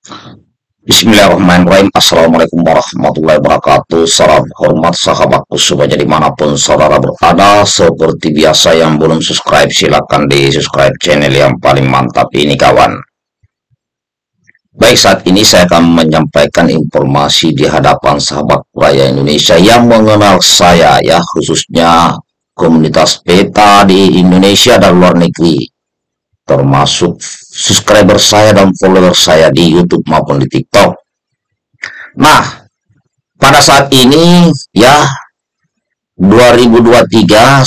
Bismillahirrahmanirrahim. Assalamualaikum warahmatullahi wabarakatuh. Salam hormat sahabatku semuanya dimanapun saudara berada. Seperti biasa yang belum subscribe silahkan di subscribe channel yang paling mantap ini kawan. Baik, saat ini saya akan menyampaikan informasi di hadapan sahabat raya Indonesia yang mengenal saya ya, khususnya komunitas peta di Indonesia dan luar negeri, termasuk subscriber saya dan follower saya di YouTube maupun di TikTok. Nah, pada saat ini ya 2023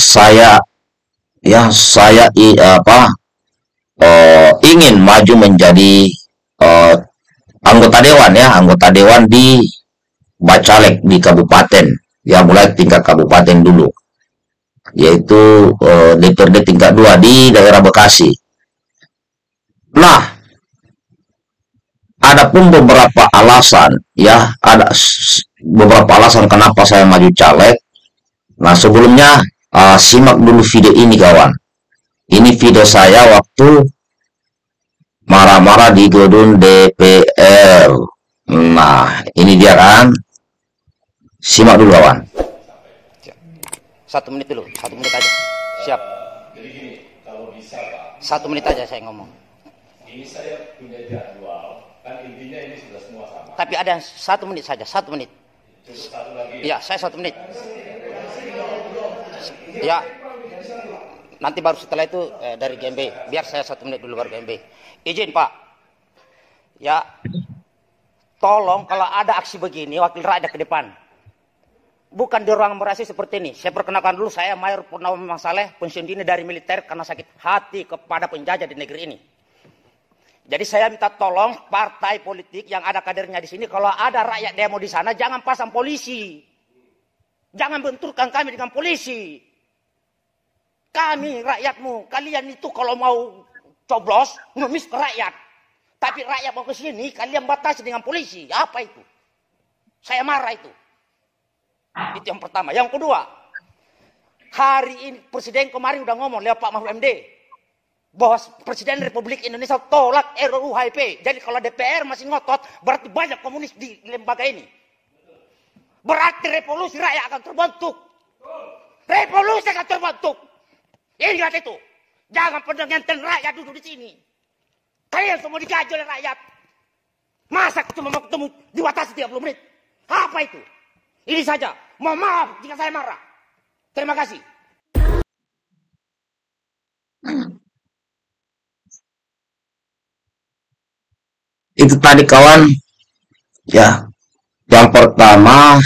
ingin maju menjadi uh, anggota dewan di Bacalek di kabupaten, ya mulai tingkat kabupaten dulu, yaitu DPRD tingkat 2 di daerah Bekasi. Nah, ada pun beberapa alasan ya, ada beberapa alasan kenapa saya maju caleg. Nah, sebelumnya simak dulu video ini kawan. Ini video saya waktu marah-marah di gedung DPR. Nah, ini dia kan. Simak dulu kawan. 1 menit dulu, 1 menit aja. Siap. Jadi gini, kalau bisa Pak, 1 menit aja saya ngomong. ini saya punya jadwal, kan intinya ini sudah semua sama. Tapi ada 1 menit saja, 1 menit. Cukup satu lagi. Ya, saya 1 menit. Ya. Nanti baru setelah itu dari GMB. Biar saya 1 menit dulu baru GMB. Izin Pak. Ya. Tolong kalau ada aksi begini, wakil rakyat ke depan. Bukan di ruang merasi seperti ini. Saya perkenalkan dulu, saya Mayor Purnama Memang Saleh, pensiun dini dari militer karena sakit hati kepada penjajah di negeri ini. Jadi saya minta tolong partai politik yang ada kadernya di sini, kalau ada rakyat demo di sana, jangan pasang polisi. Jangan benturkan kami dengan polisi. Kami rakyatmu, kalian itu kalau mau coblos, ngemis ke rakyat. Tapi rakyat mau ke sini, kalian batasi dengan polisi. Apa itu? Saya marah itu. Itu yang pertama. Yang kedua, hari ini Presiden kemarin udah ngomong lewat Pak Mahfud MD. Bahwa Presiden Republik Indonesia tolak RUU HIP. Jadi kalau DPR masih ngotot, berarti banyak komunis di lembaga ini. Berarti revolusi rakyat akan terbentuk. Revolusi akan terbentuk. Ingat itu. Jangan pernah ngenten rakyat duduk di sini. Kalian semua digaji oleh rakyat. Masa cuma mau ketemu dibatasi 30 menit? Apa itu? Ini saja. Mohon maaf jika saya marah. Terima kasih. Itu tadi kawan. Ya, yang pertama,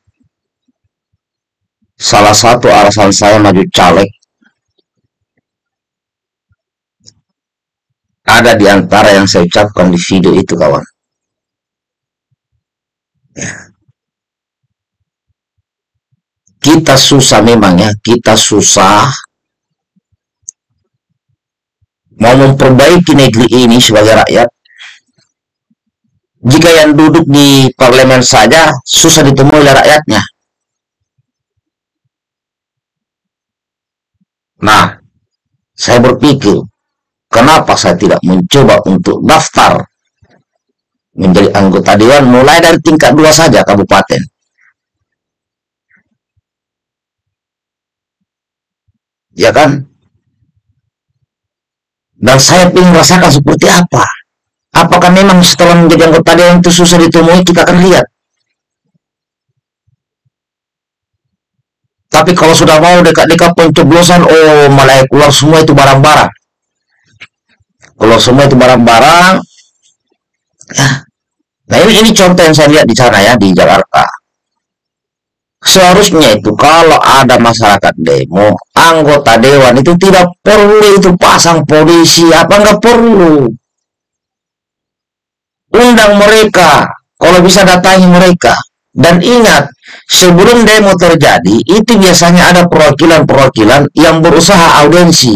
salah satu alasan saya maju caleg ada di antara yang saya ucapkan di video itu kawan. Ya. Kita susah memang ya, kita susah mau memperbaiki negeri ini sebagai rakyat. Jika yang duduk di parlemen saja susah ditemui oleh rakyatnya. Nah, saya berpikir, kenapa saya tidak mencoba untuk daftar menjadi anggota dewan mulai dari tingkat 2 saja kabupaten. Ya kan? Dan saya ingin merasakan seperti apa. Apakah memang setelah menjadi anggota dewan itu susah ditemui, kita akan lihat. Tapi kalau sudah mau dekat-dekat pencoblosan, oh malah keluar semua itu barang-barang. Keluar semua itu barang-barang. Ya. Nah ini contoh yang saya lihat di sana ya, di Jakarta. Seharusnya itu kalau ada masyarakat demo, anggota dewan itu tidak perlu itu pasang polisi, apa nggak perlu. Undang mereka, kalau bisa datangi mereka. Dan ingat, sebelum demo terjadi, itu biasanya ada perwakilan-perwakilan yang berusaha audiensi.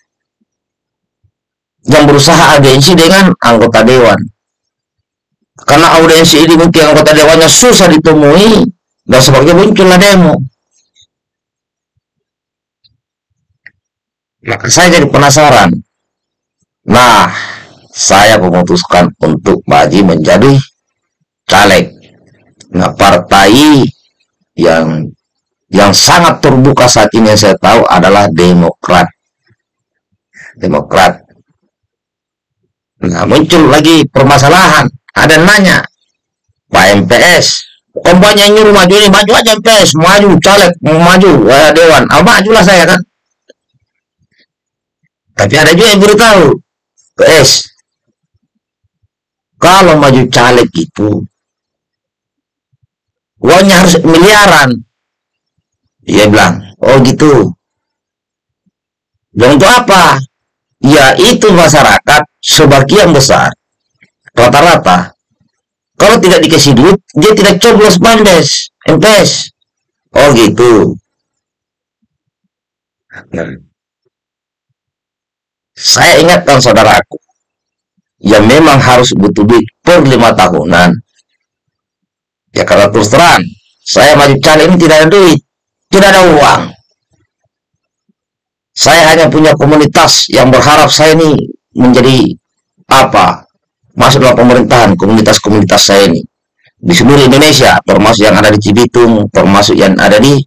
Yang berusaha audiensi dengan anggota dewan. Karena audiensi ini mungkin anggota dewannya susah ditemui, dan sebabnya muncullah demo. Maka saya jadi penasaran. Nah, saya memutuskan untuk maju menjadi caleg. Nah, partai yang sangat terbuka saat ini yang saya tahu adalah Demokrat. Nah, muncul lagi permasalahan. Ada nanya, Pak MPS, kompanya nyuruh maju ini, maju aja MPS, maju caleg, maju dewan, majulah saya kan. Tapi ada juga yang beritahu, PS, kalau maju caleg itu uangnya harus miliaran. Dia bilang, oh gitu. Dan untuk apa? Ya itu masyarakat sebagian besar, rata-rata, kalau tidak dikasih duit, dia tidak coblos MPS. Oh gitu. Nah, saya ingatkan saudaraku, ya memang harus butuh duit per 5 tahunan. Ya karena terus terang, saya maju caleg ini tidak ada duit, tidak ada uang. Saya hanya punya komunitas yang berharap saya ini menjadi apa? Masuk dalam pemerintahan, komunitas-komunitas saya ini. Di seluruh Indonesia, termasuk yang ada di Cibitung, termasuk yang ada di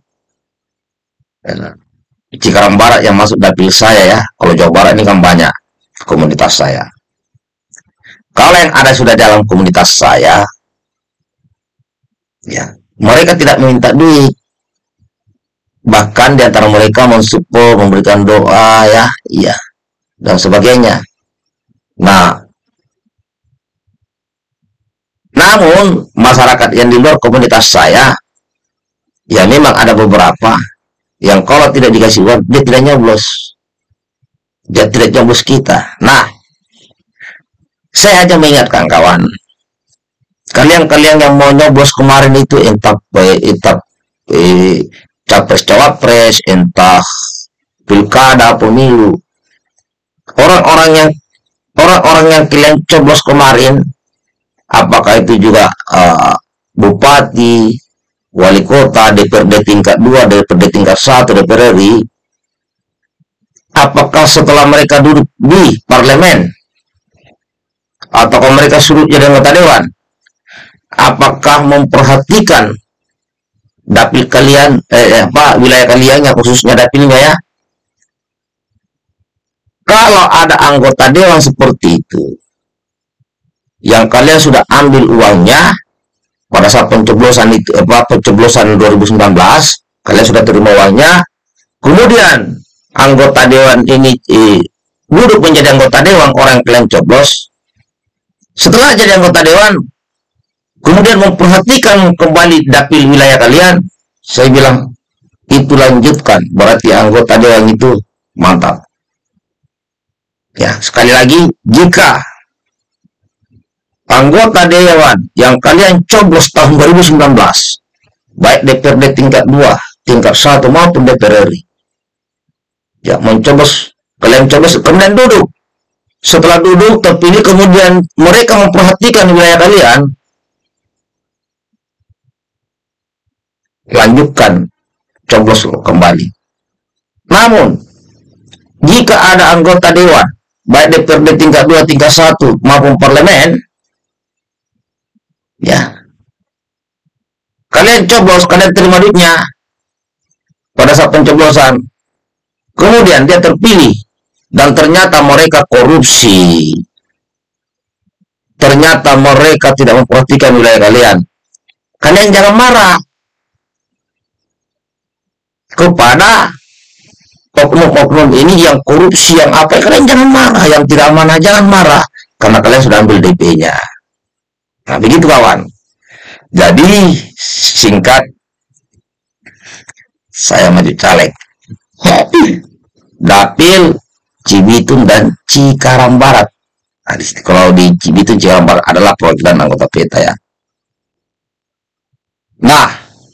Cikarang Barat yang masuk dapil saya ya. Kalau Jawa Barat ini kan banyak komunitas saya. Kalau yang ada sudah dalam komunitas saya, ya mereka tidak meminta duit. Bahkan di antara mereka mensupport, memberikan doa ya, iya, dan sebagainya. Nah, namun masyarakat yang di luar komunitas saya, ya memang ada beberapa yang kalau tidak dikasih uang, dia tidak nyoblos. Dia tidak nyoblos kita. Nah, saya hanya mengingatkan kawan, kalian yang mau nyoblos kemarin itu entah capres-cawapres, entah pilkada, pemilu, orang-orang yang kalian coblos kemarin, apakah itu juga bupati, wali kota, DPRD tingkat 2, DPRD tingkat 1, DPR RI, apakah setelah mereka duduk di parlemen, atau mereka suruh jadi anggota dewan, apakah memperhatikan dapil kalian, wilayah kalian, yang khususnya dapilnya ya? Kalau ada anggota dewan seperti itu, yang kalian sudah ambil uangnya pada saat pencoblosan itu, pencoblosan 2019, kalian sudah terima uangnya, kemudian anggota dewan ini duduk menjadi anggota dewan orang yang kalian coblos. Setelah jadi anggota dewan, kemudian memperhatikan kembali dapil wilayah kalian, saya bilang itu lanjutkan, berarti anggota dewan itu mantap. Ya, sekali lagi, jika anggota dewan yang kalian coblos tahun 2019, baik DPRD tingkat 2, tingkat 1 maupun DPR RI, ya mencoblos, kalian coblos, kemudian duduk. Setelah duduk terpilih, kemudian mereka memperhatikan wilayah kalian, lanjutkan coblos kembali. Namun jika ada anggota dewan baik DPRD tingkat 2, tingkat 1 maupun parlemen, ya kalian coblos, kalian terima duitnya pada saat pencoblosan, kemudian dia terpilih dan ternyata mereka korupsi, ternyata mereka tidak memperhatikan wilayah kalian, kalian jangan marah kepada oknum-oknum ini yang korupsi, yang apa, kalian jangan marah, yang tidak amanah jangan marah, karena kalian sudah ambil DP-nya. Nah begitu kawan. Jadi singkat, saya maju caleg dapil Cibitung dan Cikarang Barat. Nah, kalau di Cibitung, Cikarang Barat adalah perwakilan anggota PETA ya. Nah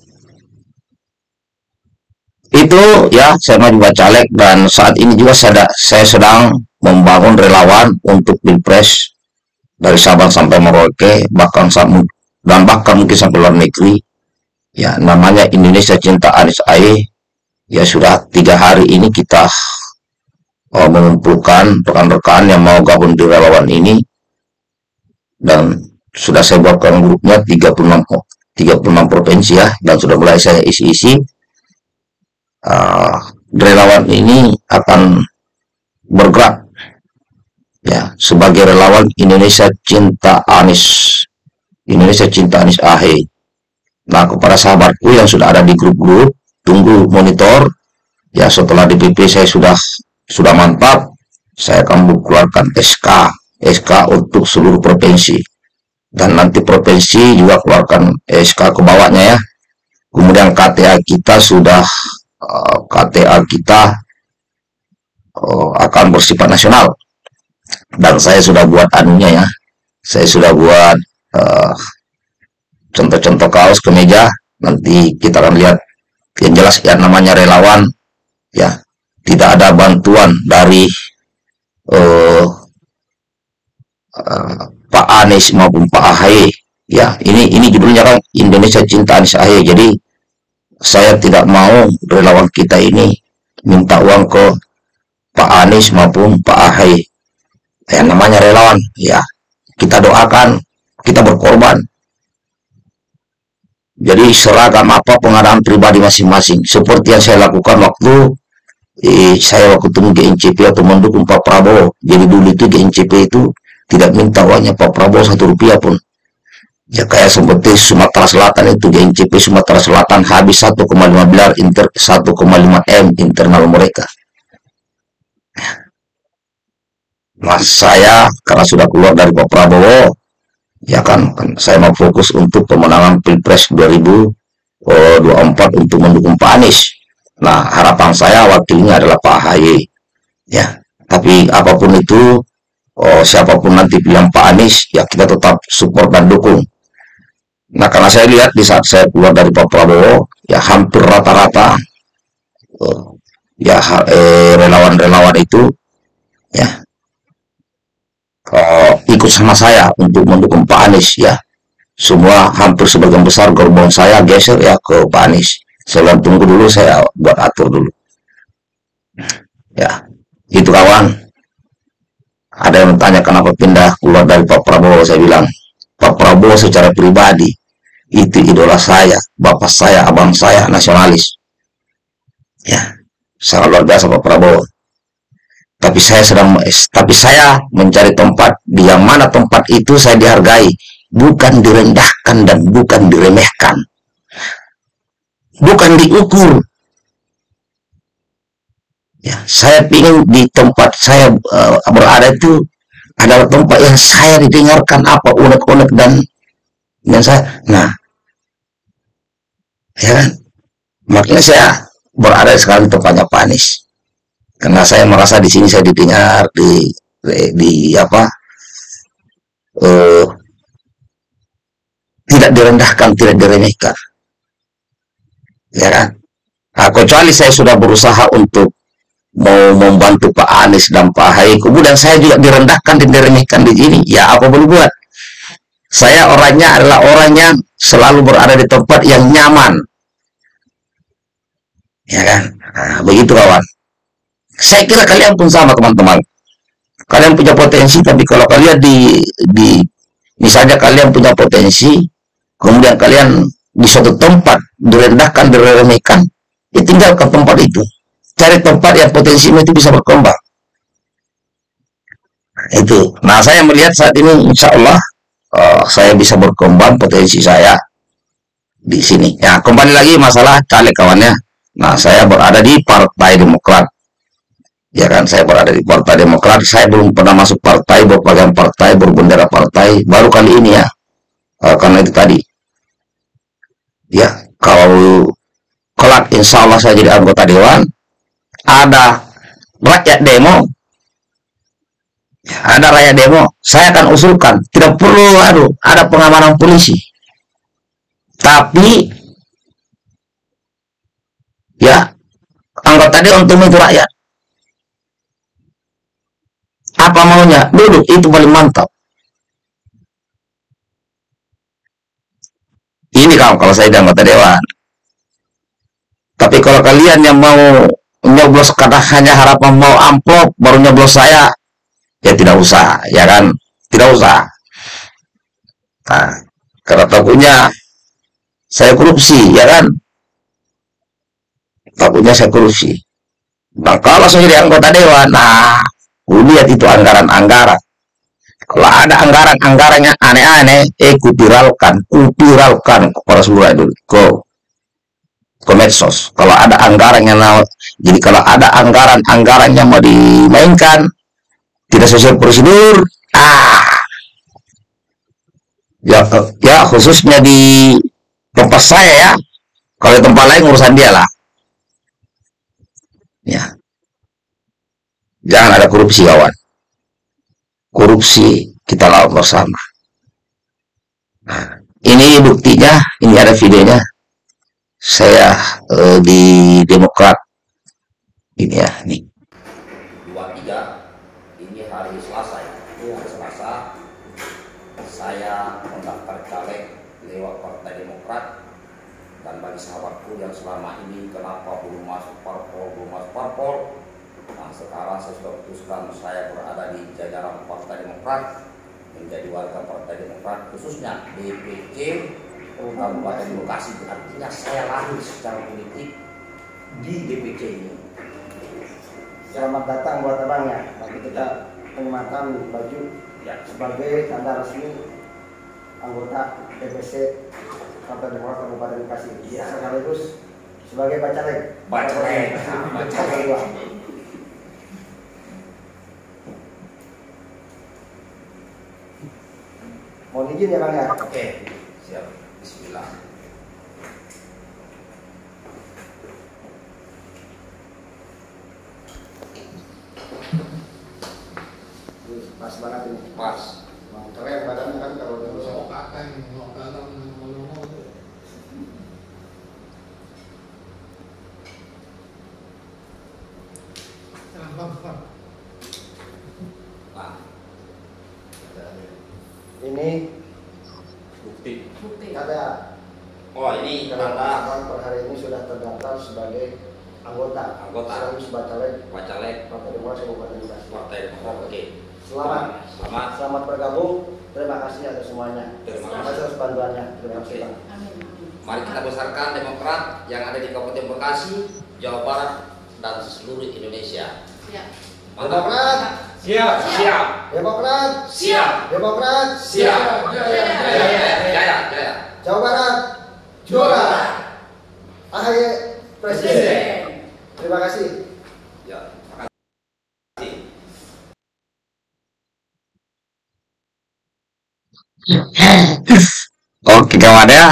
itu ya, saya maju caleg, dan saat ini juga saya sedang membangun relawan untuk pilpres dari Sabang sampai Merauke, bahkan mungkin sampai luar negeri ya. Namanya Indonesia Cinta Anies AE ya. Sudah 3 hari ini kita mengumpulkan rekan-rekan yang mau gabung di relawan ini, dan sudah saya buatkan grupnya 36 provinsi ya, dan sudah mulai saya isi-isi. Relawan ini akan bergerak ya sebagai relawan Indonesia Cinta Anies, Indonesia Cinta Anies AHY. Nah, kepada sahabatku yang sudah ada di grup-grup, tunggu monitor ya. Setelah DPP saya sudah mantap, saya akan mengeluarkan SK untuk seluruh provinsi, dan nanti provinsi juga keluarkan SK ke bawahnya ya. Kemudian KTA kita akan bersifat nasional, dan saya sudah buat anunya ya, saya sudah buat contoh-contoh kaos, kemeja. Nanti kita akan lihat. Yang jelas ya, namanya relawan ya, tidak ada bantuan dari Pak Anies maupun Pak AHY ya. Ini judulnya kan Indonesia Cinta Anies AHY. Jadi saya tidak mau relawan kita ini minta uang ke Pak Anies maupun Pak AHY. Ya, namanya relawan ya, kita doakan, kita berkorban. Jadi seragam apa pengadaan pribadi masing-masing, seperti yang saya lakukan waktu saya temu GNCP atau mendukung Pak Prabowo. Jadi dulu itu GNCP itu tidak minta uangnya Pak Prabowo 1 rupiah pun ya, kayak seperti Sumatera Selatan itu, GNCP Sumatera Selatan habis 1,5 miliar 1,5 M internal mereka. Nah, saya karena sudah keluar dari Pak Prabowo ya kan saya mau fokus untuk pemenangan Pilpres 2024 untuk mendukung Pak Anies. Nah, harapan saya wakilnya adalah Pak AHY ya. Tapi apapun itu, siapapun nanti pilihan Pak Anies ya, kita tetap support dan dukung. Nah, karena saya lihat di saat saya keluar dari Pak Prabowo ya, hampir rata-rata ya relawan-relawan itu ya ikut sama saya untuk mendukung Pak Anies ya. Semua hampir sebagian besar gerbong saya geser ya ke Pak Anies. Saya bilang tunggu dulu, saya buat atur dulu ya. Itu kawan, ada yang bertanya kenapa pindah keluar dari Pak Prabowo. Saya bilang Pak Prabowo secara pribadi itu idola saya, bapak saya, abang saya, nasionalis ya, sangat luar biasa Pak Prabowo. Tapi saya mencari tempat di yang mana tempat itu saya dihargai, bukan direndahkan dan bukan diremehkan, bukan diukur ya. Saya ingin di tempat saya berada itu adalah tempat yang saya didengarkan apa unek-unek dan saya, nah ya kan, makanya saya berada sekarang di tempatnya Pak Anies. Karena saya merasa di sini saya didengar, tidak direndahkan, tidak diremehkan, ya kan. Nah, kecuali saya sudah berusaha untuk mau membantu Pak Anies dan Pak AHY, kemudian saya juga direndahkan dan diremehkan di sini, ya apa boleh buat. Saya orangnya adalah orang yang selalu berada di tempat yang nyaman, ya kan. Nah, begitu kawan. Saya kira kalian pun sama teman-teman. Kalian punya potensi, tapi kalau kalian misalnya kalian punya potensi, kemudian kalian di suatu tempat direndahkan, diremehkan, ya tinggalkan tempat itu. Cari tempat yang potensinya itu bisa berkembang. Itu. Nah, saya melihat saat ini insya Allah saya bisa berkembang potensi saya di sini. Ya, kembali lagi masalah caleg kawannya. Nah, saya berada di Partai Demokrat. Ya kan, saya berada di Partai Demokrat. Saya belum pernah masuk partai, berpakaian partai, berbendera partai, baru kali ini ya. Karena itu tadi ya, kalau kelak insya Allah saya jadi anggota dewan, ada rakyat demo, saya akan usulkan tidak perlu ada pengamanan polisi, tapi ya anggota dewan untuk itu rakyat. Apa maunya? Duduk, itu paling mantap. Ini kalau saya jadi anggota dewan. Tapi kalau kalian yang mau nyoblos karena hanya harapan mau amplop baru nyoblos saya, ya tidak usah, ya kan? Tidak usah. Nah, karena takutnya saya korupsi, ya kan? Takutnya saya korupsi. Nah, kalau saya jadi anggota dewan, nah, lihat itu anggaran-anggaran. Kalau ada anggaran-anggarannya aneh-aneh, kupiralkan kepada seluruh ke medsos. Kalau ada anggaran yang jadi kalau ada anggaran-anggaran yang mau dimainkan tidak sesuai prosedur, ya khususnya di tempat saya ya. Kalau di tempat lain urusan dia lah. Ya, jangan ada korupsi kawan. Korupsi kita lawan bersama. Nah, ini buktinya, ini ada videonya. Saya di Demokrat ini ya, nih. 23 ini hari Selasa ya. Hari Selasa saya mendaftar caleg lewat Partai Demokrat, dan bagi sahabatku yang selama ini kenapa belum masuk parpol, nah sekarang saya sudah putuskan saya berada di jajaran Partai Demokrat, menjadi warga Partai Demokrat, khususnya DPC Kabupaten Bekasi. Artinya saya lahir secara politik di DPC ini. Selamat datang buat abangnya. Bagi kita penyelamatan baju Ya. sebagai tanda resmi anggota DPC Partai Demokrat Kabupaten Bekasi. Ya. Sekaligus sebagai bacaleg. Bacaleg. Mohon izin ya bang ya. Oke, siap. Bismillah. Pas banget ini. Pas. Bang keren badannya kan kalau dulu saya. Nah, Ini bukti. ada Oh, ini tanda abang per hari ini sudah terdaftar sebagai anggota. Sekaligus bacaleg Bacaleg Partai Demokrat Kabupaten Bekasi. Partai Demokrat. Oke. Selamat. Selamat bergabung. Terima kasih atas semuanya. Terima kasih. atas bantuannya. Terima kasih bang. Mari kita besarkan Demokrat yang ada di Kabupaten Bekasi, Jawa Barat, dan seluruh Indonesia. Demokrat. Siap. Siap. Demokrat. Siap. Demokrat. Siap. Jaya. Jawa Barat. Juara. AHY Presiden. Terima kasih. Ya, terima kasih. Oke kawan ya.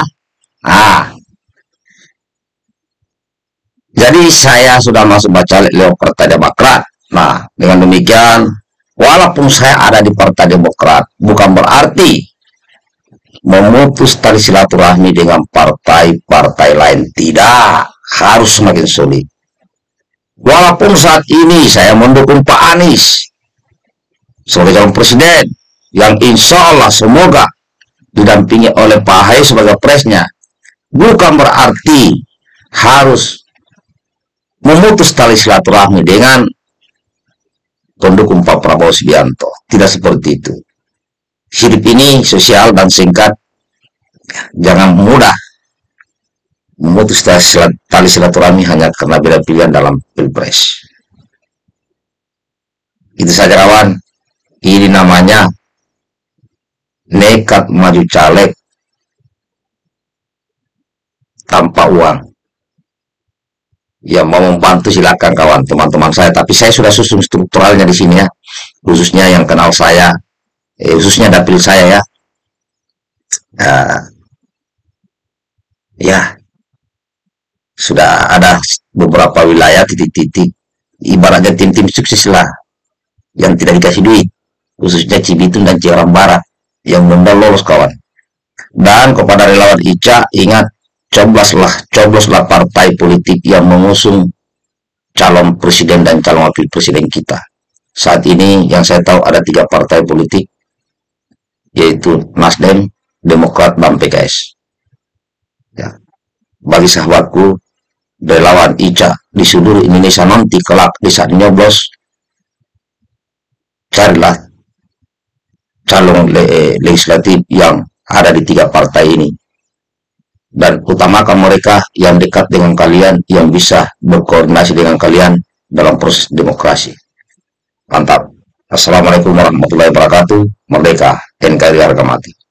Jadi saya sudah masuk bacaleg lewat Partai Demokrat. Nah, dengan demikian, walaupun saya ada di Partai Demokrat, bukan berarti memutus tali silaturahmi dengan partai-partai lain. Tidak, harus semakin sulit. Walaupun saat ini saya mendukung Pak Anies sebagai calon presiden, yang insya Allah semoga didampingi oleh Pak Ahy sebagai presnya, bukan berarti harus memutus tali silaturahmi dengan pendukung Pak Prabowo Subianto. Tidak seperti itu. Hidup ini sosial dan singkat. Jangan mudah memutus tali silaturahmi hanya karena beda pilihan dalam pilpres. Itu saja kawan. Ini namanya nekat maju caleg tanpa uang. Ya, mau membantu silakan kawan, teman-teman saya, tapi saya sudah susun strukturalnya di sini ya, khususnya yang kenal saya, khususnya dapil saya ya. Ya, sudah ada beberapa wilayah titik-titik, ibaratnya tim-tim sukses lah, yang tidak dikasih duit, khususnya Cibitung dan Cirebon Barat, yang belum lolos kawan. Dan kepada relawan Ica, ingat, cobloslah partai politik yang mengusung calon presiden dan calon wakil presiden kita. Saat ini yang saya tahu ada 3 partai politik, yaitu Nasdem, Demokrat, dan PKS. Ya. Bagi sahabatku, relawan Ica di seluruh Indonesia nanti kelak di saat nyoblos, carilah calon legislatif yang ada di tiga partai ini. Dan utamakan mereka yang dekat dengan kalian, yang bisa berkoordinasi dengan kalian dalam proses demokrasi. Mantap. Assalamualaikum warahmatullahi wabarakatuh. Merdeka, NKRI harga mati.